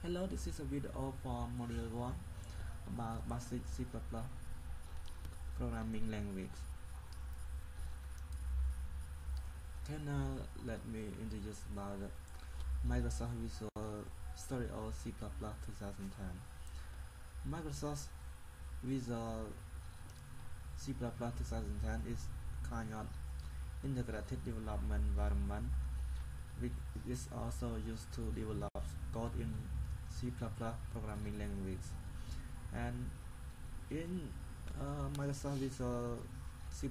Hello, this is a video for Module 1 about basic C++ programming language. Okay, now let me introduce about Microsoft Visual Studio C++ 2010. Microsoft Visual C++ 2010 is kind of integrated development environment which is also used to develop code in C++ programming language. And in Microsoft Visual C++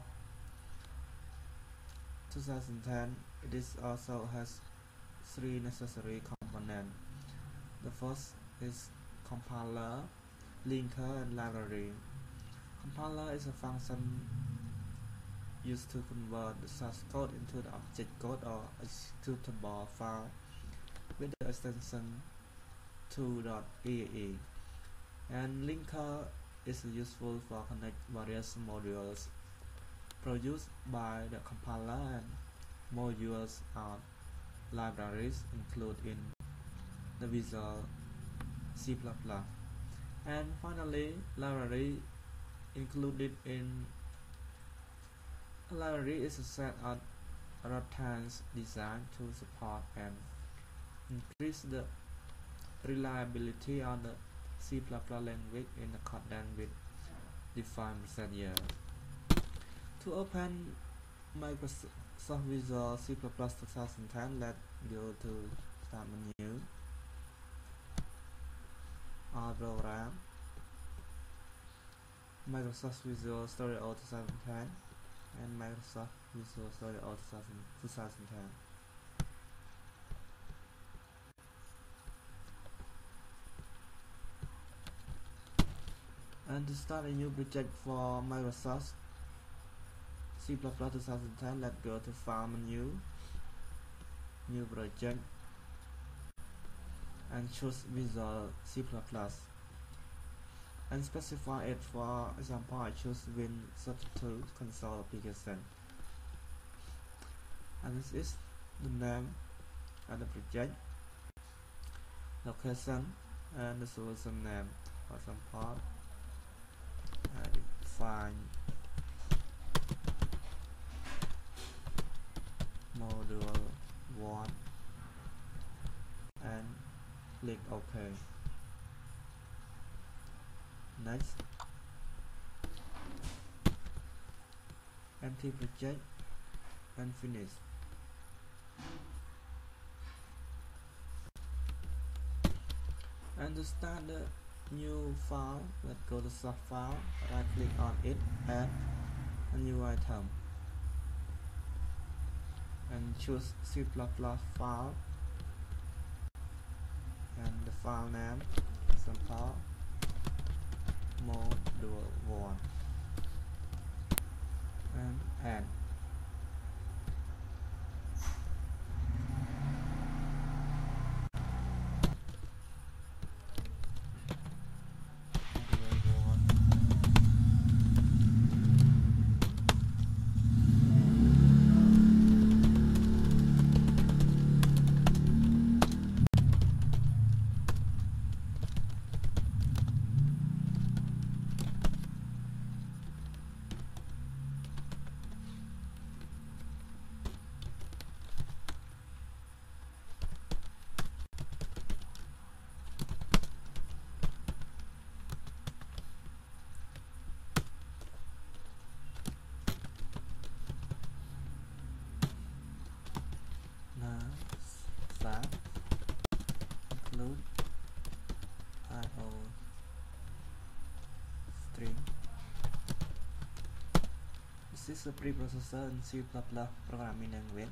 2010, it is also has three necessary components. The first is compiler, linker, and library. Compiler is a function used to convert the source code into the object code or executable file with the extension 2.exe. And linker is useful for connect various modules produced by the compiler, and modules or libraries included in the Visual C++. And finally, library included in a library is a set of routines designed to support and increase the reliability of the C++ language in accordance with defined procedure. To open Microsoft Visual C++ 2010, let's go to Start menu, All Program, Microsoft Visual Studio 2010, and Microsoft Visual Studio 2010. And to start a new project for Microsoft C++ 2010, let's go to File menu, New Project, and choose Visual C++, and specify it. For example, I choose Win32 console application, and this is the name of the project, location, and the solution name. For example, I define module 1 and click OK. Next, empty project and finish. And to start the new file, let's go to source file, right click on it, add a new item, and choose C++ file, and the file name simple module 1, and add. Now start include IO string. This is a preprocessor in C++ programming language.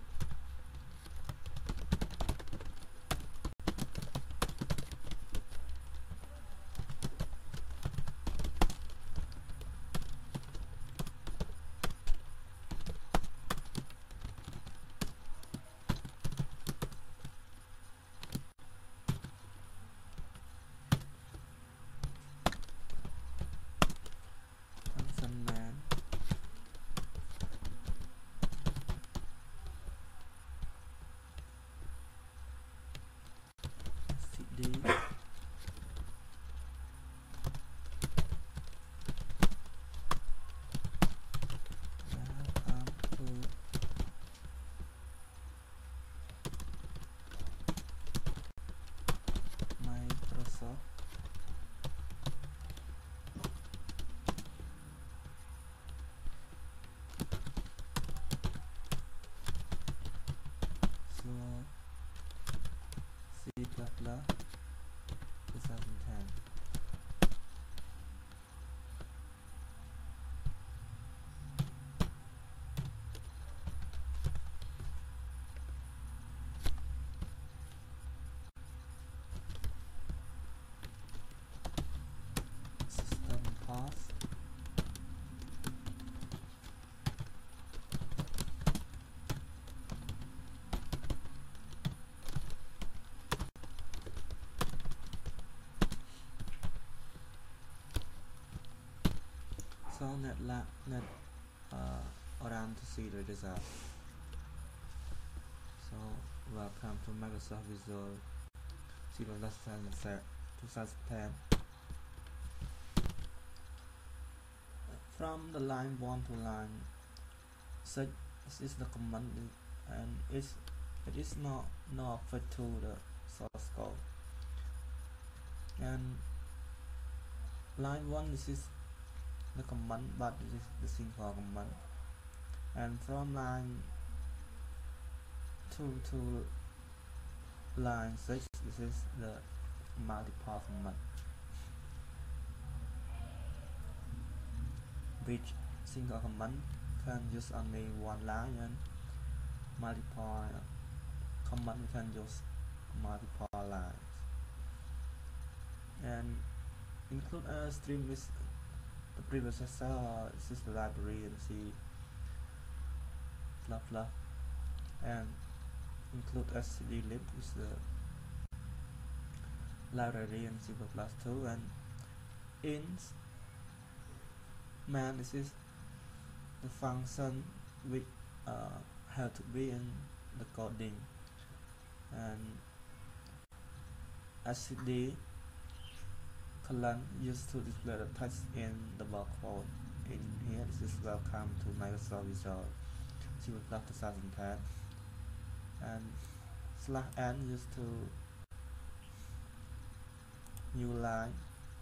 Function name Microsoft. So C++ 2010. System pass. So net around to see the result. So welcome to Microsoft Visual C++ 2010. From the line 1 to line 6, this is the command, and it is not fit to the source code. And line 1, this is the command, but this is the simple command. And from line 2 to line 6, this is the multiple command, which single command can use only one line, and multiple command can use multiple lines. And include a string with the predecessor, this is the library in C++, and include stdlib is the library in C++ too, and int man, this is the function which have to be in the coding, and std colon used to display the text in the barcode. In here, this is welcome to Microsoft Visual C++ 2010, and /n used to new line,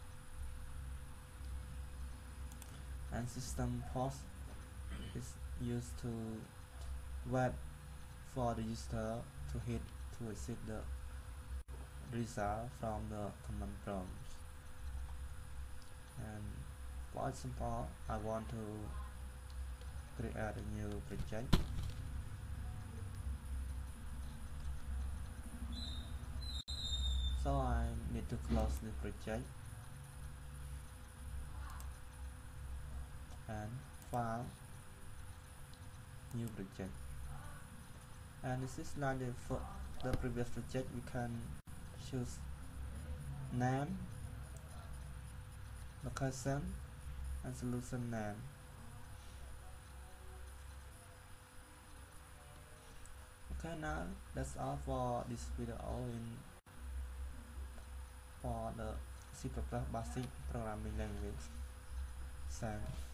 and system post is used to wait for the user to exit the result from the command prompt. And for example, I want to create a new project. So I need to close the project and file, new project. And this is like the previous project. We can choose name, location, and solution name. Okay, now that's all for this video for the C++ basic programming language. Thanks.